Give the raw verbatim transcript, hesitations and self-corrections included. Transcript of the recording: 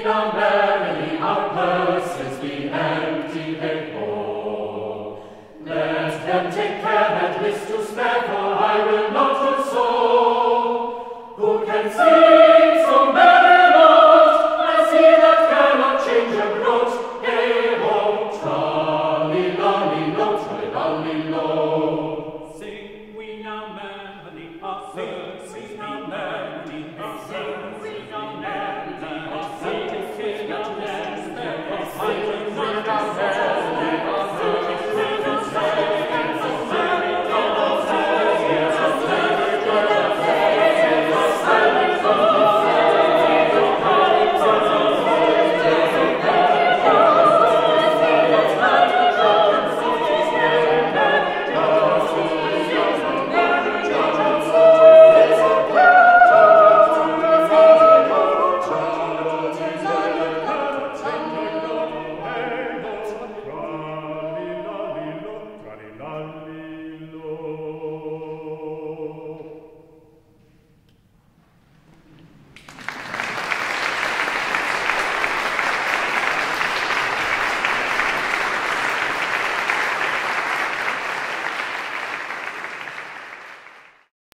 now merrily our purses be empty and whole. Let them take care that list to spare, for I will not do so. Who can sing so merry note as he that cannot change a groat? Hey ho, trolly lolly lo, trolly lolly lo.